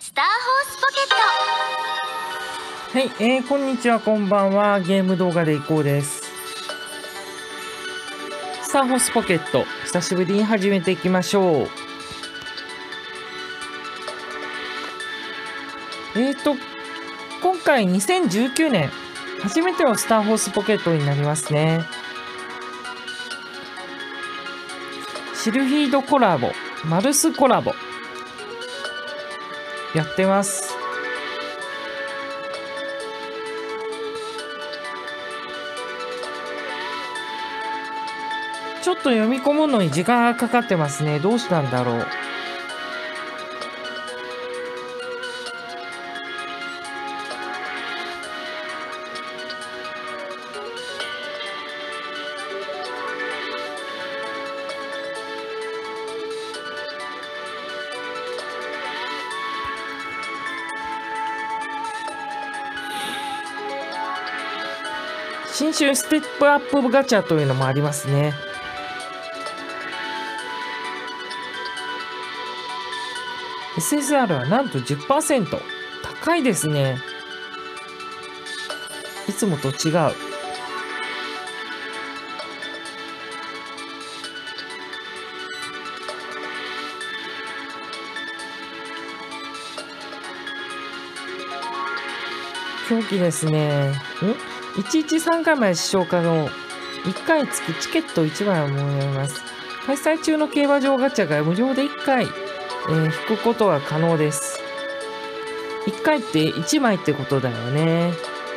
スターホースポケット。 はい、こんにちは、こんばんは。ゲーム動画でいこうです。スターホースポケット、久しぶりに始めていきましょう。今回2019年、初めてのスターホースポケットになりますね。シルフィードコラボ、マルスコラボ、やってます。ちょっと読み込むのに時間がかかってますね。どうしたんだろう。新春ステップアップガチャというのもありますね。SSR はなんと 10%。高いですね。いつもと違う。狂気ですね。113回まで視聴可能。1回につきチケット1枚をもらえます。開催中の競馬場ガチャが無料で1回、引くことが可能です。1回って1枚ってことだよね。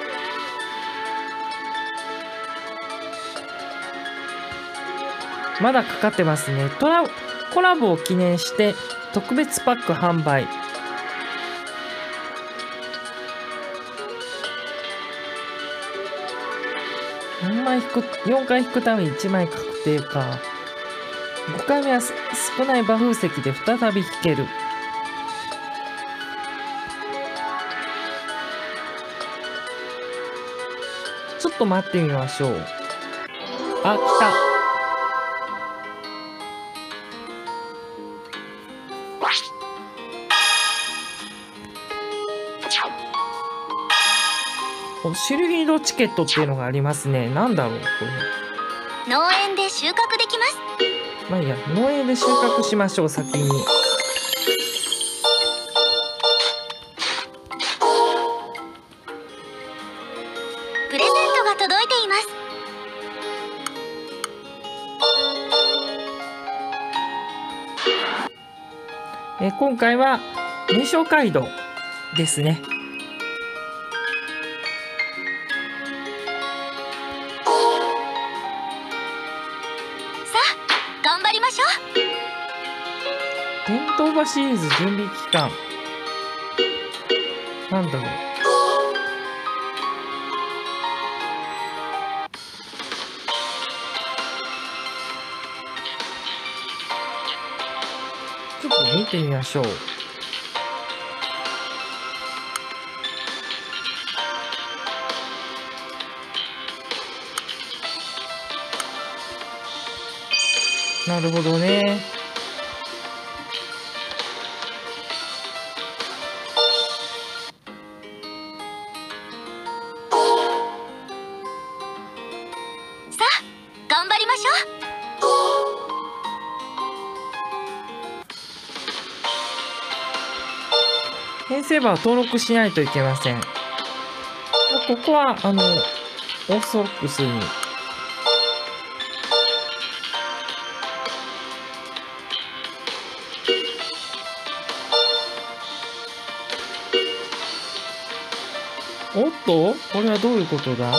まだかかってますね。コラボを記念して特別パック販売。4回引くために1枚確定か。5回目は少ない馬風石で再び引ける。ちょっと待ってみましょう。あ、来た。シルフィードチケットっていうのがありますね。なんだろうこれ。農園で収穫できます。 まあいいや、農園で収穫しましょう。先に。 プレゼントが届いています。 今回は名称街道ですね。 頑張りましょう。伝統馬シリーズ準備期間。なんだろう。ちょっと見てみましょう。なるほどね。 さあ、頑張りましょう。 編成馬を登録しないといけません。ここはオーソドックスに。おっと、これはどういうことだ？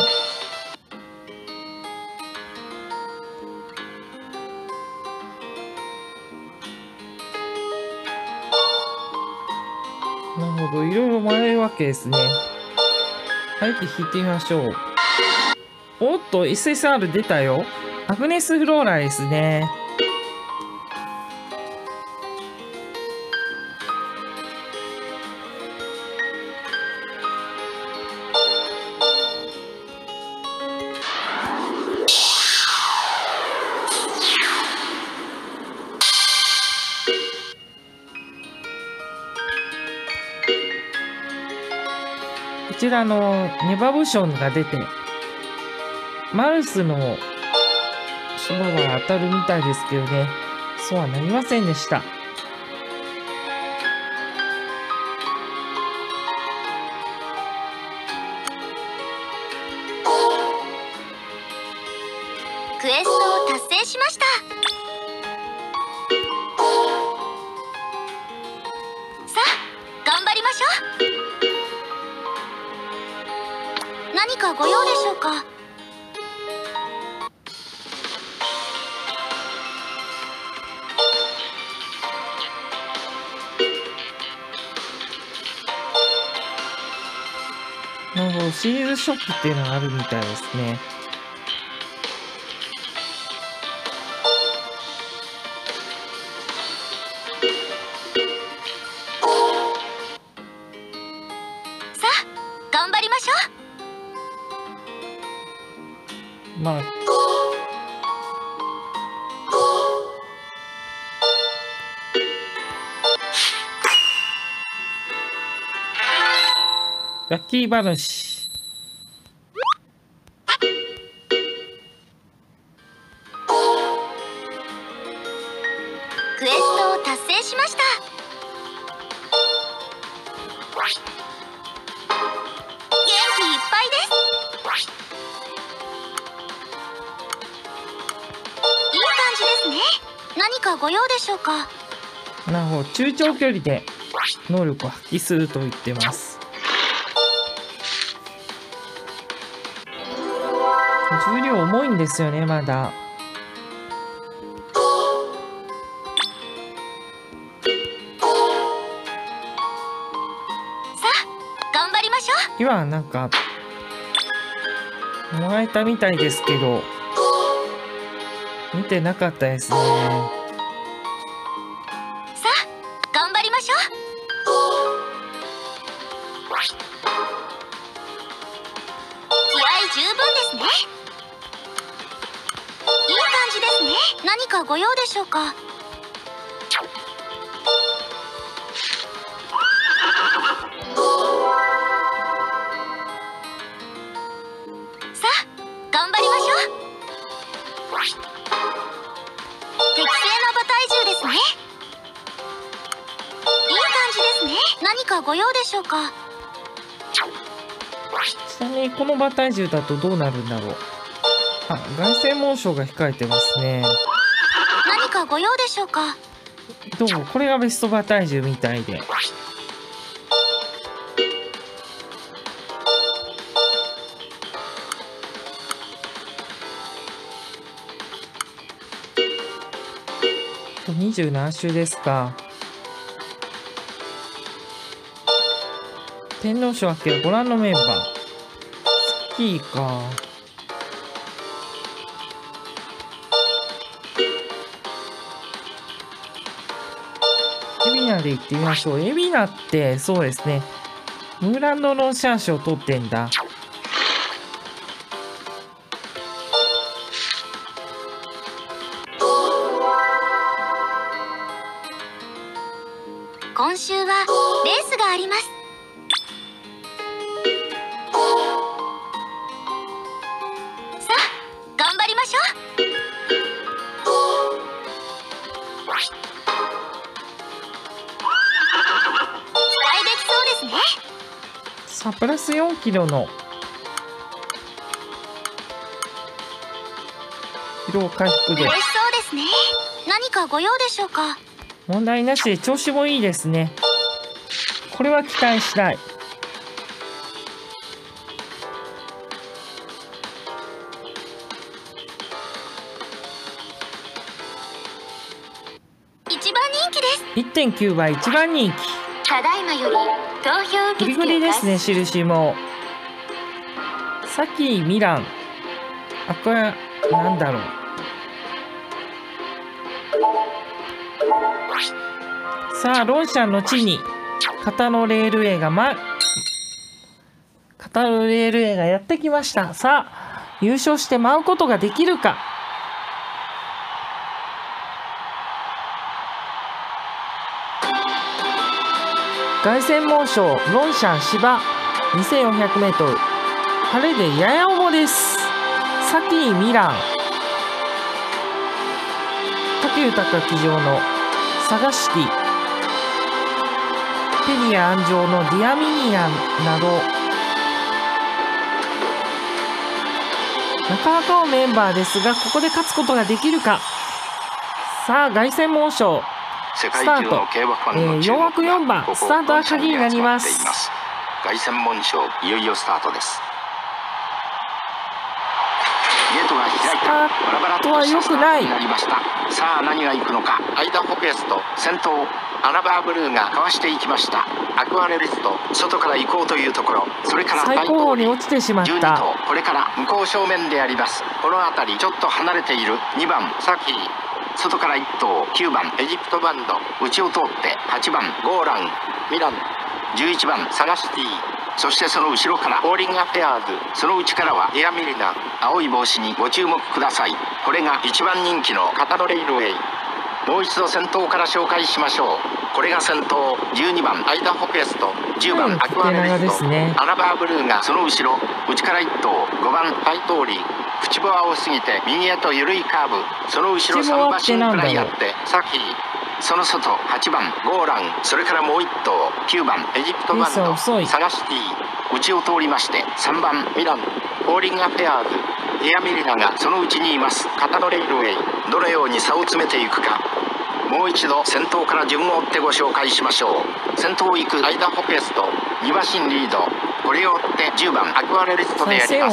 なるほど、いろいろ迷えるわけですね。あえて引いてみましょう。おっと、SSR 出たよ。アグネス・フローラですね。 こちらのネバブションが出て、マルスのそばは当たるみたいですけどね、そうはなりませんでした。 クエストを達成しました。さあ頑張りましょう。何かご用でしょうか。 なるほど、シリーズショップっていうのがあるみたいですね。 さあ頑張りましょう。 まあラッキー話。 クエストを達成しました。元気いっぱいです。いい感じですね。何かご用でしょうか。 なるほど、中長距離で能力を発揮すると言ってます。重量重いんですよね、まだ。 さあ頑張りましょう。 今なんかもらえたみたいですけど、見てなかったですね。 さあ頑張りましょう。気合十分ですね。いい感じですね。何かご用でしょうか。さあ頑張りましょう。適正な馬体重ですね。いい感じですね。何かご用でしょうか。 ちなみにこの馬体重だとどうなるんだろう。あ、凱旋紋章が控えてますね。 何かご用でしょうか。 どうもこれがベスト馬体重みたいで。27周ですか。天皇賞明けはご覧のメンバー。スキーか。海老名で行ってみましょう。海老名ってそうですね、ムーランド・ロンシャン賞を取ってんだ。 今週はレースがあります。さあ頑張りましょう。期待できそうですね。 さあプラス4キロの疲労回復で嬉しそうですね。何かご用でしょうか。 問題なしで調子もいいですね。これは期待したい。 一番人気です。 1.9 倍一番人気。 ただいまより投票受グリグリですね、印も。さっきミラン。あ、これはなんだろう。さあロンシャンの地に肩のレール A が肩のレール A がやってきました。さあ優勝して舞うことができるか。凱旋門賞ロンシャン芝 2400m 晴れでやや重です。サティミラン、武豊騎乗のサガシティ、ペリア安城のディアミニアンなどなかなかのメンバーですが、ここで勝つことができるか。さあ凱旋門賞スタート、4枠4番スタートは鍵になります。 凱旋門賞いよいよスタートです。ゲートが開いた。バラバラとは良くない。さあ何が行くのか。アイダホペースと先頭アナバーブルーがかわしていきました。アクアレリスト外から行こうというところ、それから最高に落ちてしまった。 12頭これから向こう正面であります。この辺りちょっと離れている2番サキー、外から1頭9番エジプトバンド、内を通って8番ゴーランミラン、11番サガシティ、そしてその後ろからオーリングアフェアーズ、その内からはエアミリナ、青い帽子にご注目ください。これが一番人気のカタノレイルウェイ。もう一度先頭から紹介しましょう。これが先頭12番アイダホペスト、10番アクアレリスト、アナバーブルーがその後ろ、内から1頭5番ファイトーリー、口ボアを過ぎて右へと緩いカーブ、その後ろ3馬身くらいあってサキー、その外8番ゴーラン、それからもう1頭9番エジプトバンドサガシティ、内を通りまして3番ミラン、オーリングアフェアーズ、エアミリナがそのうちにいます。カタノレイルウェイ、どのように差を詰めていくか。もう一度先頭から順を追ってご紹介しましょう。先頭を行くアイダホペースト2馬身リード、これを追って10番アクアレリストであります。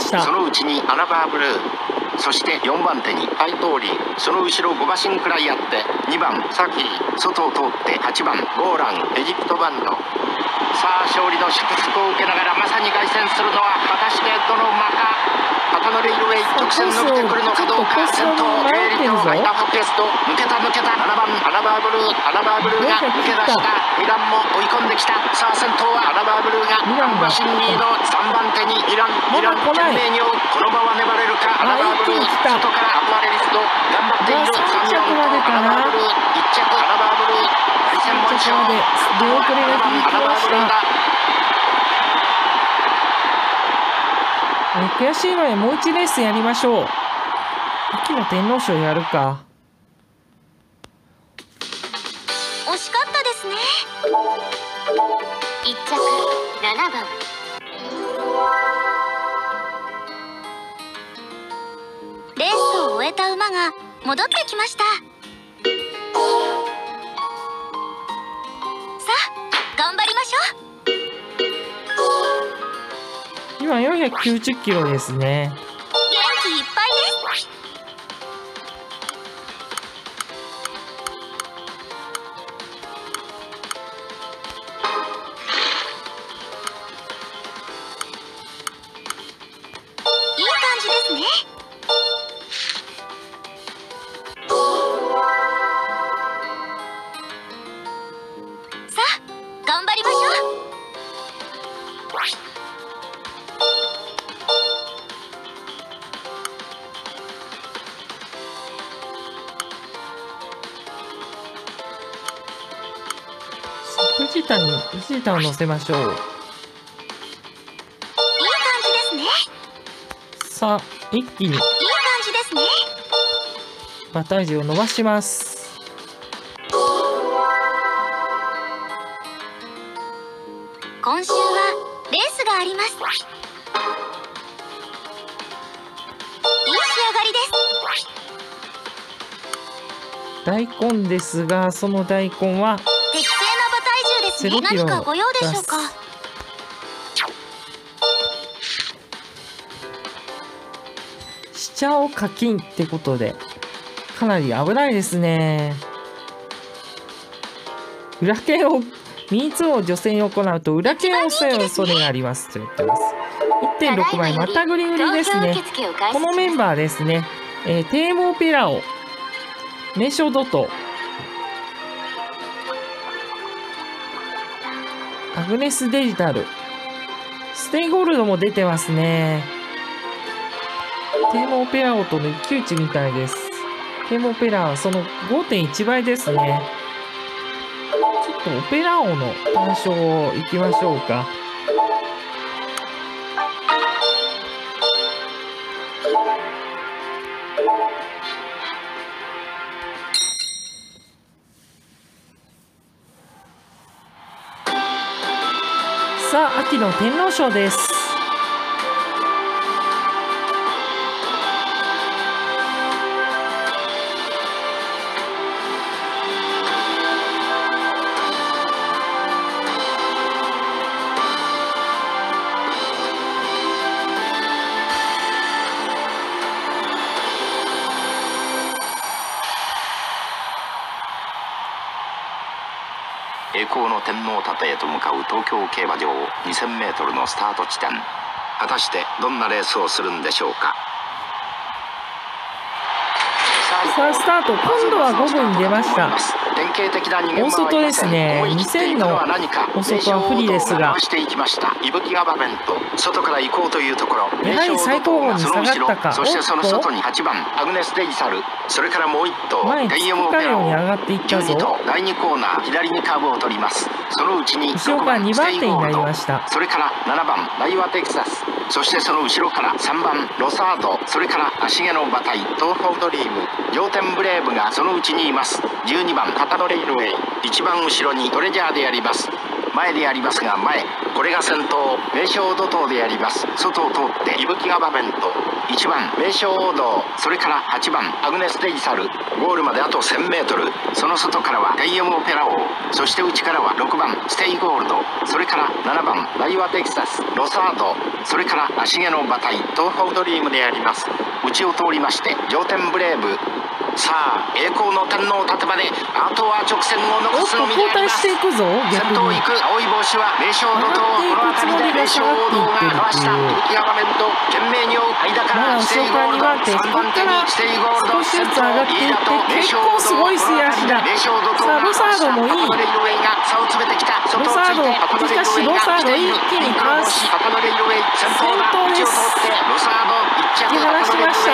そのうちにアナバーブルー、そして4番手にファイトーリー、その後ろ5馬身くらいあって2番サキー、外を通って8番ゴーランエジプトバンド。さあ勝利の祝福を受けながらまさに凱旋するのは果たしてどの馬か。カタノレイルウェイ直線伸びてくるのかどうか。先頭エリのアイダホペースト抜けた7番アナバーブルー、アナバーブルーが抜け出した。ミランも追い込んできた。さあ先頭はアナバーブルーが3馬身リード、3番手にミラン懸命に追う。この馬は粘れるか。アナバーブルー外からアクアレリスト頑張っている。3着までかな。1着アナバーブルー、凱旋門賞出遅れが響きました。悔しいのでもう1レースやりましょう。秋の天皇賞やるか。 惜しかったですね。1着7番レースを終えた馬が戻ってきました。さあ頑張りましょう。 今490キロですね。 元気いっぱいです。いい感じですね。さあ頑張りましょう。 藤田を乗せましょう。いい感じですね。 さあ一気にいい感じですね。 馬体重を伸ばします。 今週はレースがあります。いい仕上がりです。大根ですが、その大根は適正な馬体重ですね。何かご用でしょうか。 しちゃお課金ってことでかなり危ないですね。裏剣をミーツを除染を行うと裏剣を抑える恐れがありますと言ってます。1.6 倍またぐり売りですね。このメンバーですね。テーモペラオ、メショドト、アグネスデジタル、ステイゴールドも出てますね。テーモオペラオとの一騎打ちみたいです。テーモオペラオその 5.1 倍ですね。ちょっとオペラオの単勝をいきましょうか。 さあ、秋の天皇賞です。 栄光の天皇盾へと向かう東京競馬場 2000m のスタート地点、果たしてどんなレースをするんでしょうか。 さあスタート、今度は5分に出ました。大外ですね。2000の大外は不利ですが、 外から行こうというところ、 やはり最高峰に下がったか。 そしてその外に8番アグネス・デイサル、それからもう1頭前突きかように上がっていったぞ。 第2コーナー左にカーブを取ります。そのうちに後ろから2番手になりました。 それから7番ナイワテキサス、そしてその後ろから3番ロサード、それから足毛の馬体東方ドリーム、仰天ブレーブがそのうちにいます。12番カタドレイルウェイ、一番後ろにトレジャーであります。前でありますが前、これが先頭名将怒涛であります。外を通って伊吹川弁と1番名将王道、それから8番アグネス・デイサル、ゴールまであと 1000m。 その外からはテイエム・オペラ王、そして内からは6番ステイゴールド、それから7番ナイワテキサス、ロサード、それから足毛の馬体東方ドリームであります。内を通りまして仰天ブレーブ。さあ栄光の天皇盾まであとは直線を残すのみであります。 先頭行く青い帽子は名将怒涛、この辺りで名将王道がかわした伊吹川面と懸命に追う間からステイゴールド、3番手にステイゴールド、 少しずつ上がっていって結構すごい素足だ。さあロサードもいい。ロサード、しかしロサード一気にかわし先頭です。突き放しました。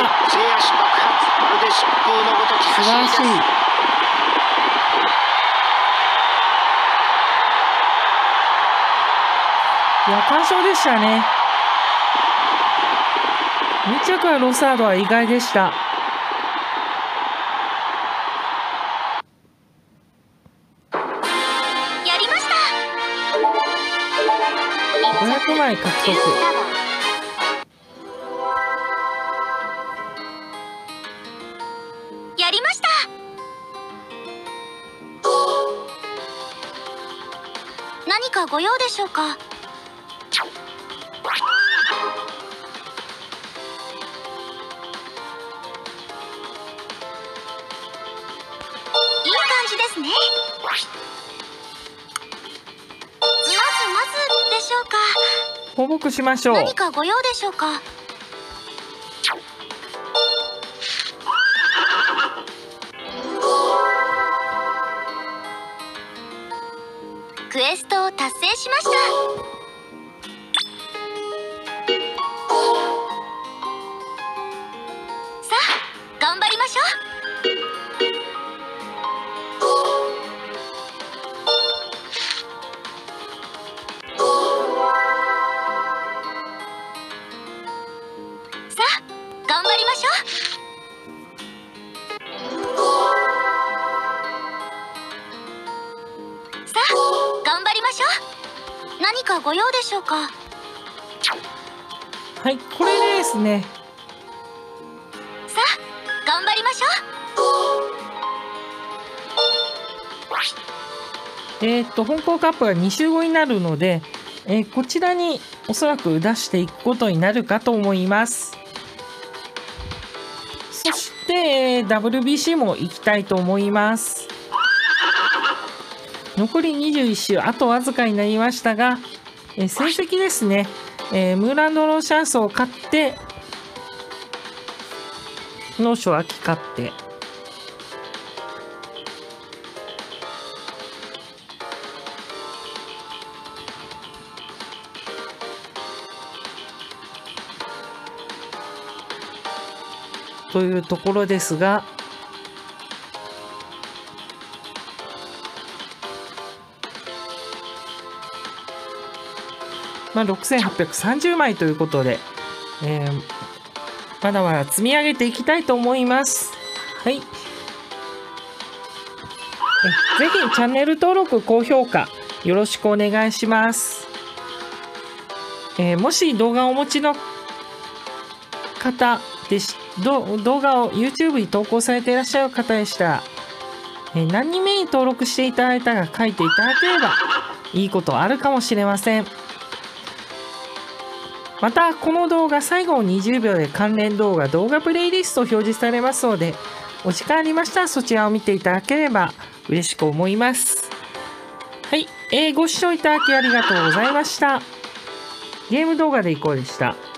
素晴らしい。いや、完勝でしたね。2着はロサードは意外でした。 やりました。 500枚獲得。 やりました。何かご用でしょうか。いい感じですね。まずでしょうか。 放牧しましょう。 何かご用でしょうか。クエストを達成しました。さあ頑張りましょう。さあ頑張りましょう。さあ頑張りましょう。何かご用でしょうか。 はい、これですね。 さあ頑張りましょう。香港カップが2週後になるので、こちらにおそらく出していくことになるかと思います。そして、WBC も行きたいと思います。残り21週、あとわずかになりましたが、成績ですね。ムーランド・ローシャンスを勝って、ノーショ秋勝って、というところですが、6830枚ということで、まだまだ積み上げていきたいと思います。はい。ぜひチャンネル登録、高評価よろしくお願いします。 もし動画をお持ちの方で動画を YouTube に投稿されていらっしゃる方でしたら、何人目に登録していただいたか書いていただければいいことあるかもしれません。またこの動画最後の20秒で関連動画プレイリスト表示されますので、お時間ありましたらそちらを見ていただければ嬉しく思います。はい、ご視聴いただきありがとうございました。ゲーム動画でいこうでした。